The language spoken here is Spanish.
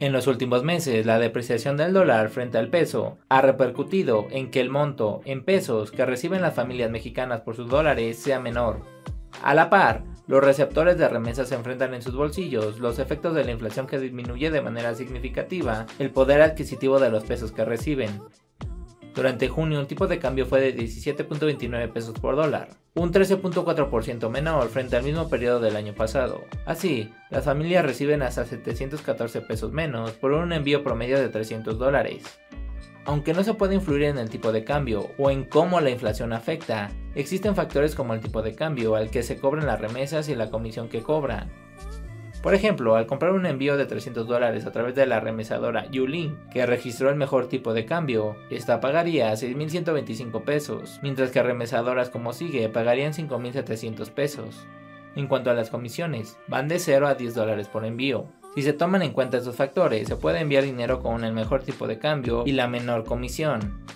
En los últimos meses, la depreciación del dólar frente al peso ha repercutido en que el monto en pesos que reciben las familias mexicanas por sus dólares sea menor. A la par, los receptores de remesas se enfrentan en sus bolsillos los efectos de la inflación que disminuye de manera significativa el poder adquisitivo de los pesos que reciben. Durante junio el tipo de cambio fue de 17.29 pesos por dólar, un 13.4% menor frente al mismo periodo del año pasado. Así, las familias reciben hasta 714 pesos menos por un envío promedio de 300 dólares. Aunque no se puede influir en el tipo de cambio o en cómo la inflación afecta, existen factores como el tipo de cambio al que se cobran las remesas y la comisión que cobran. Por ejemplo, al comprar un envío de 300 dólares a través de la remesadora Yulin, que registró el mejor tipo de cambio, esta pagaría 6.125 pesos, mientras que remesadoras como Sigue pagarían 5.700 pesos. En cuanto a las comisiones, van de 0 a 10 dólares por envío. Si se toman en cuenta estos factores, se puede enviar dinero con el mejor tipo de cambio y la menor comisión.